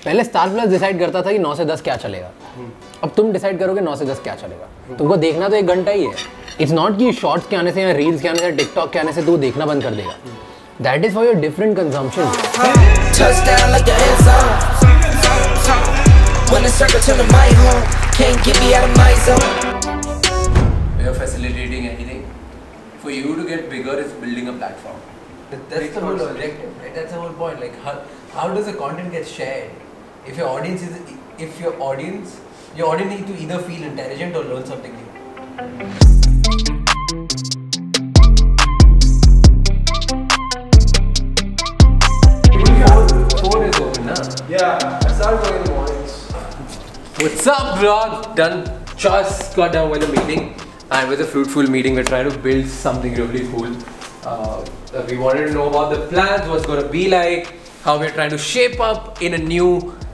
पहले star plus decide करता था कि 9 से 10 क्या चलेगा, अब तुम डिसाइड करोगे 9 से 10 क्या चलेगा। तुमको देखना तो 1 घंटा ही है। इट्स नॉट कि शॉर्ट्स के आने से या रील्स के आने से टिकटॉक के आने से तू देखना बंद कर देगा। That is for your different consumption. We are facilitating anything. For you to get bigger is building a platform. That's the whole objective, right? That's the whole point. Like, how does the content get shared? If your audience needs to either feel intelligent or learn something new. Phone is open, na? Yeah, I started going in the mornings. What's up, vlog? Just got done with the meeting, and it was a fruitful meeting. We're trying to build something really cool. We wanted to know about the plans, what's going to be like, how we're trying to shape up in a new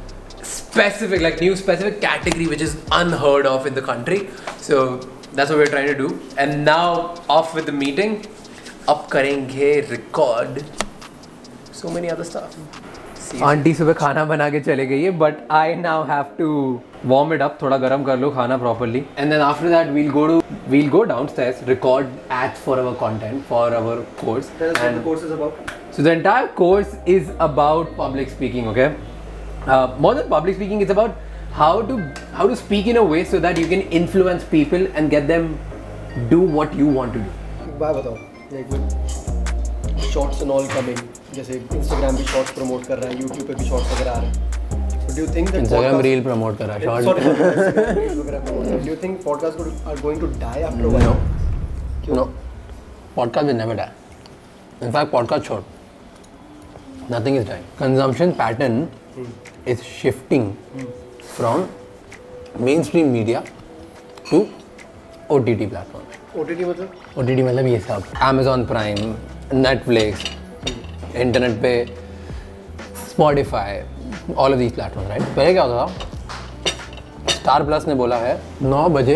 specific category which is unheard of in the country. So that's what we're trying to do. And now off with the meeting. Up karenge record so many other stuff. Aunty सुबह खाना बना के चले गई है, but I now have to warm it up, थोड़ा गर्म कर लो खाना properly, and then after that we'll go downstairs, record ads for our content, for our course. Tell us what the course is about. So the entire course is about public speaking, okay? More than public speaking, it's about how to speak in a way so that you can influence people and get them do what you want to do. बात बताओ, like with shorts and all coming, जैसे Instagram भी shorts promote कर रहा है, YouTube पे भी shorts वगैरह आ रहे हैं. So do you think that Instagram reel promote कर रहा है, shorts Instagram reels वगैरह promote कर रहा है. Do you think podcasts are going to die after a while? No, podcast will never die. In fact, podcast छोड़, nothing is dying. Consumption pattern is shifting from mainstream media to OTT platforms. OTT मतलब? OTT मतलब ये सब Amazon Prime, Netflix, internet पे Spotify, all of these platforms, right? पहले क्या होता था, स्टार प्लस ने बोला है 9 बजे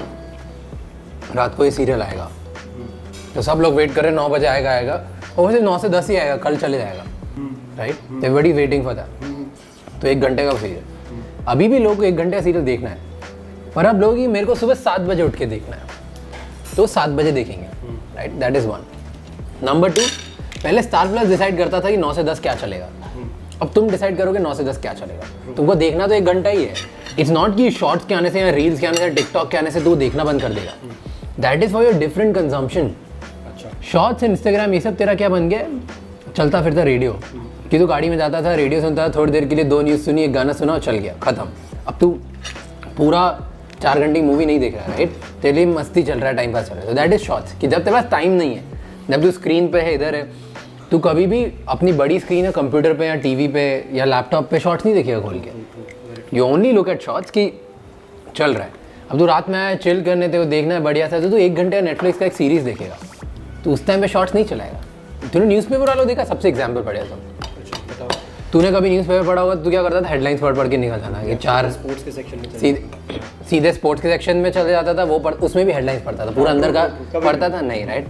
रात को ये सीरियल आएगा, तो सब लोग वेट कर रहे हैं 9 बजे आएगा, और वैसे 9 से 10 ही आएगा, कल चले जाएगा, right? Everybody waiting for that. तो 1 घंटे का सीरियल, अभी भी लोग को 1 घंटे का सीरियल देखना है, पर अब लोग मेरे को सुबह 7 बजे उठ के देखना है, तो 7 बजे देखेंगे, राइट? That is 1। नंबर 2, पहले स्टार प्लस डिसाइड करता था कि 9 से 10 क्या चलेगा, अब तुम डिसाइड करोगे 9 से 10 क्या चलेगा। तुमको देखना तो 1 घंटा ही है। इट्स नॉट कि शॉर्ट्स के आने से या रील्स के आने से टिकटॉक के आने से तू देखना बंद कर देगा। That is for your different consumption. Shorts, Instagram, ये सब तेरा क्या बन गया, चलता फिरता रेडियो, कि तू गाड़ी में जाता था, रेडियो सुनता था, थोड़ी देर के लिए 2 न्यूज़ सुनी, 1 गाना सुना और चल गया, खत्म। अब तू पूरा 4 घंटे की मूवी नहीं देख रहा है, राइट? तेरे लिए मस्ती चल रहा है, टाइम पास चल रहा है। तो दैट इज शॉर्ट्स, कि जब तेरे पास टाइम नहीं है, जब तू स्क्रीन पे है, इधर है, तू कभी भी अपनी बड़ी स्क्रीन है कंप्यूटर पे या टीवी पे या लैपटॉप पे शॉर्ट्स नहीं देखेगा खोल के। You only look at shorts कि चल रहा है। अब तू रात में आया चिल करने, तेरे को देखना है बढ़िया सा, तो तू 1 घंटे नेटफ्लिक्स का एक सीरीज़ देखेगा, तो उस टाइम पे शॉर्ट्स नहीं चलाएगा। तूने न्यूज़पेपर वालों देखा, सबसे एग्जाम्पल बढ़िया था। तूने कभी न्यूज़पेपर पढ़ा होगा, तू क्या करता था, हेडलाइंस पढ़ के निकल जाना, ये 4 स्पोर्ट्स के सेक्शन में सीधे स्पोर्ट्स के सेक्शन में चले जाता था, वो उसमें भी हेडलाइंस पढ़ता था, पूरा अंदर का पढ़ता था नहीं, राइट?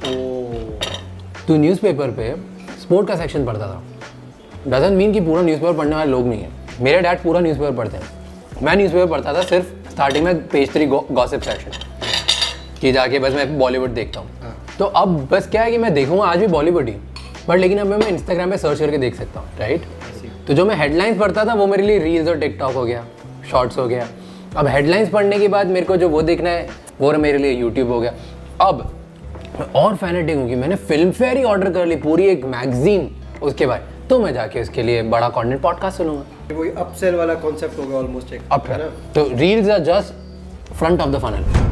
तू न्यूज़पेपर पे स्पोर्ट का सेक्शन पढ़ता था, डजंट मीन कि पूरा न्यूज़पेपर पढ़ने वाले लोग नहीं है। मेरे डैड पूरा न्यूज़पेपर पढ़ते हैं, मैं न्यूज़पेपर पढ़ता था सिर्फ स्टार्टिंग में पेज 3 गॉसिप सेक्शन, कि जाके बस मैं बॉलीवुड देखता हूँ। तो अब बस क्या है कि मैं देखूँगा आज भी बॉलीवुड ही, बट लेकिन अब मैं इंस्टाग्राम पे सर्च करके देख सकता हूँ, राइट? तो जो मैं हेडलाइंस पढ़ता था वो मेरे लिए रील्स और टिकटॉक हो गया, शॉर्ट्स हो गया। अब हेडलाइंस पढ़ने के बाद मेरे को जो वो देखना है वो मेरे लिए यूट्यूब हो गया। अब और फैनेटिक हूँ कि मैंने फिल्म फेयर ही ऑर्डर कर ली, पूरी एक मैगजीन, उसके बाद तो मैं जाके उसके लिए बड़ा कंटेंट पॉडकास्ट सुनूंगा। वही अपसेल वाला कॉन्सेप्ट होगा ऑलमोस्ट एक, अब तो reels are just front of the funnel.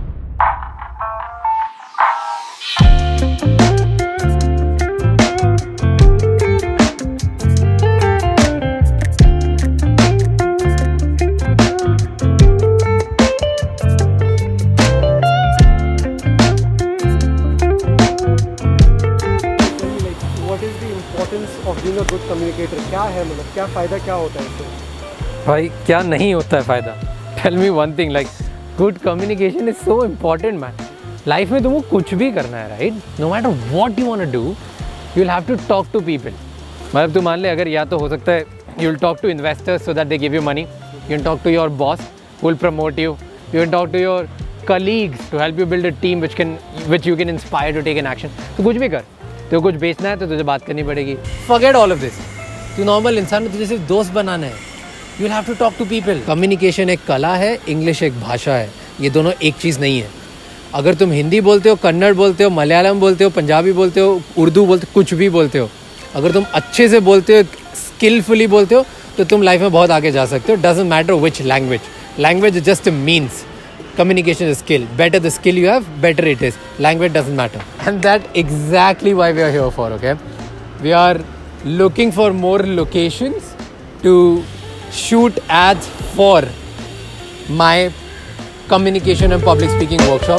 Of being a good communicator क्या है, मतलब क्या फ़ायदा क्या होता है इससे? भाई क्या नहीं होता है फ़ायदा? Tell me one thing, like good communication is so important man. Life में तुमको कुछ भी करना है, right? No matter what you want to do, you will have to talk to people. मतलब तू मान ले, अगर या तो हो सकता है you'll talk to investors so that they give you money. You can talk to your boss who will promote you. You can talk to your colleagues to help you build a team which you can inspire to take an action. तो कुछ भी कर, तो कुछ बेचना है तो तुझे बात करनी पड़ेगी. Forget all of this. तू नॉर्मल इंसान है, तुझे सिर्फ दोस्त बनाना है. You'll have to talk to people. Communication एक कला है, English एक भाषा है. ये दोनों एक चीज़ नहीं है. अगर तुम हिंदी बोलते हो, कन्नड़ बोलते हो, मलयालम बोलते हो, पंजाबी बोलते हो, उर्दू बोलते हो, कुछ भी बोलते हो, अगर तुम अच्छे से बोलते हो, स्किलफुली बोलते हो, तो तुम लाइफ में बहुत आगे जा सकते हो. Doesn't matter which language. Language is just a means. Communication is skill. Better the skill you have, better it is. Language doesn't matter. And that's exactly why we are here for, okay? We are looking for more locations to shoot ads for my communication and public speaking workshop.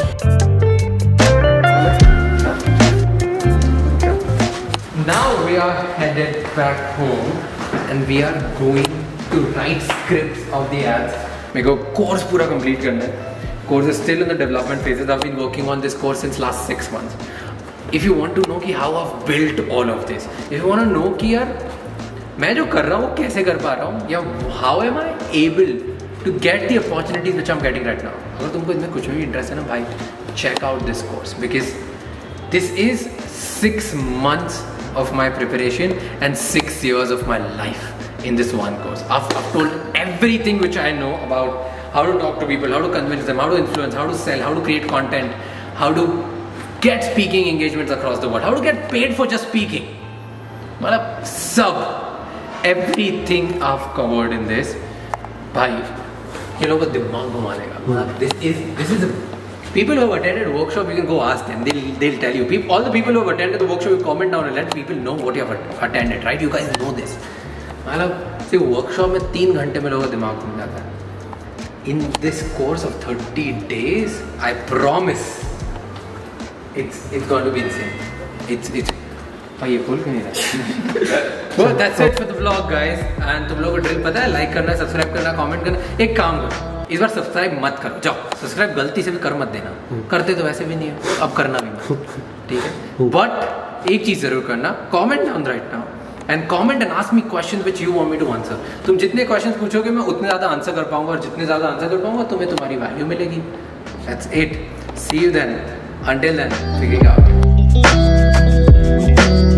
Now we are headed back home and we are going to write scripts of the ads. मेरे को course पूरा complete करना है. Course is still in the development phases. I've been working on this course since last 6 months. If you want to know कि how I've built all of this, if you want to know कि यार मैं जो कर रहा हूँ कैसे कर पा रहा हूँ, या how am I able to get the opportunities which I'm getting right now. अगर तुमको इसमें कुछ भी इंटरेस्ट है ना भाई, check out this course because this is 6 months of my preparation and 6 years of my life in this one course. I've told everything which I know about how to talk to people, how to convince them, how to influence, how to sell, how to create content, how to get speaking engagements across the world, how to get paid for just speaking. Everything I've covered in this. Bhai, you know what dimag ghuma lega. This is a, people who have attended workshop, you can go ask them. They'll tell you. All the people who have attended the workshop, you comment down and let people know what you have attended, right? You guys know this. See, workshop में 3 घंटे में लोगों का दिमाग घूम जाता है. In this course of 30 days, I promise, it's going to be insane. It's. Oh, ये खोल क्यों नहीं रहा? So that's it for the vlog, guys. And तुम लोगों को ड्रिल पता है, लाइक करना, सब्सक्राइब करना, कमेंट करना. एक काम करो, इस बार सब्सक्राइब मत करो. जाओ, सब्सक्राइब गलती से भी कर मत देना. करते तो वैसे भी नहीं है, अब करना भी मत. ठीक है? But एक चीज़ जरूर करना. Comment down right now. And comment and ask me questions which you want me to answer. तुम जितने questions पूछोगे मैं उतने ज़्यादा आंसर कर पाऊंगा, और जितने ज़्यादा आंसर कर पाऊंगा तुम्हें तुम्हारी वैल्यू मिलेगी. That's it. See you then. Until then, figure it out.